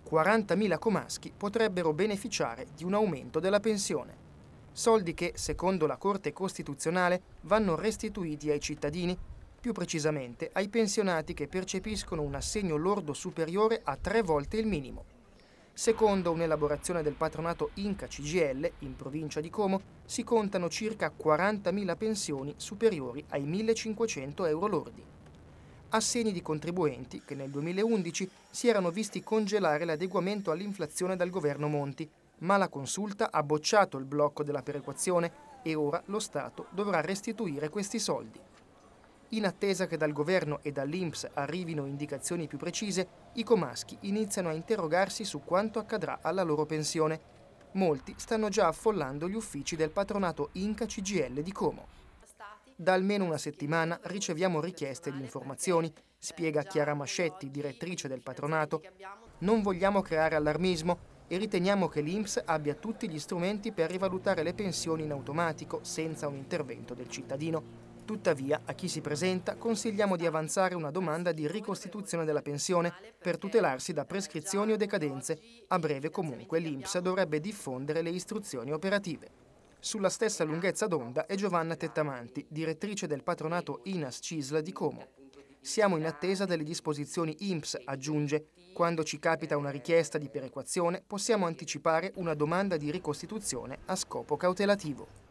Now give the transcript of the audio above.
40.000 comaschi potrebbero beneficiare di un aumento della pensione. Soldi che, secondo la Corte Costituzionale, vanno restituiti ai cittadini, più precisamente ai pensionati che percepiscono un assegno lordo superiore a 3 volte il minimo. Secondo un'elaborazione del patronato Inca-CGIL, in provincia di Como, si contano circa 40.000 pensioni superiori ai 1.500 euro lordi. Assegni di contribuenti che nel 2011 si erano visti congelare l'adeguamento all'inflazione dal governo Monti, ma la Consulta ha bocciato il blocco della perequazione e ora lo Stato dovrà restituire questi soldi. In attesa che dal governo e dall'INPS arrivino indicazioni più precise, i comaschi iniziano a interrogarsi su quanto accadrà alla loro pensione. Molti stanno già affollando gli uffici del patronato Inca-CGIL di Como. Da almeno una settimana riceviamo richieste di informazioni, spiega Chiara Mascetti, direttrice del patronato. Non vogliamo creare allarmismo e riteniamo che l'INPS abbia tutti gli strumenti per rivalutare le pensioni in automatico senza un intervento del cittadino. Tuttavia, a chi si presenta consigliamo di avanzare una domanda di ricostituzione della pensione per tutelarsi da prescrizioni o decadenze. A breve comunque l'INPS dovrebbe diffondere le istruzioni operative. Sulla stessa lunghezza d'onda è Giovanna Tettamanti, direttrice del patronato INAS-CISL di Como. Siamo in attesa delle disposizioni INPS, aggiunge. Quando ci capita una richiesta di perequazione possiamo anticipare una domanda di ricostituzione a scopo cautelativo.